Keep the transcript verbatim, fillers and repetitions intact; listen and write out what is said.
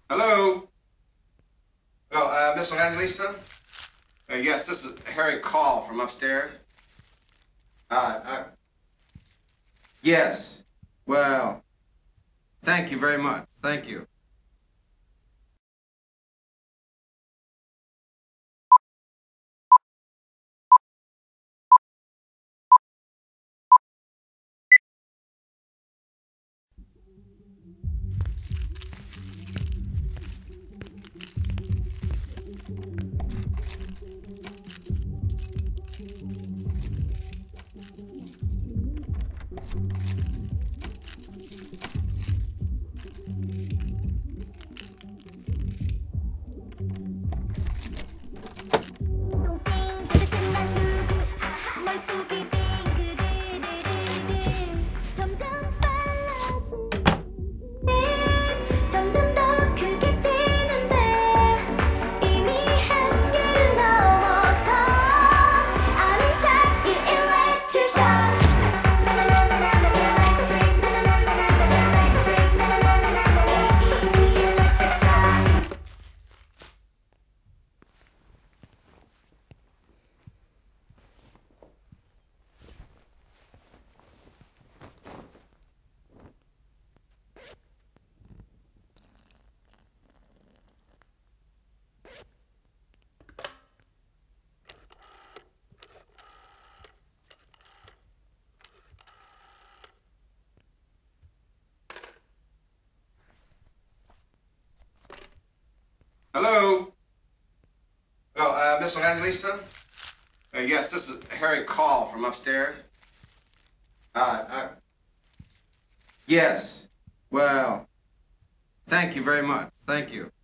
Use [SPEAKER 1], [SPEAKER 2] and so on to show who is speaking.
[SPEAKER 1] Hello? Hello, uh, Miss Evangelista? Uh, yes, this is Harry Call from upstairs. Uh, uh, yes. Well, thank you very much. Thank you. Hello? Hello, uh, Miss Evangelista? Uh, yes, this is Harry Call from upstairs. Uh, uh, yes. Well, thank you very much. Thank you.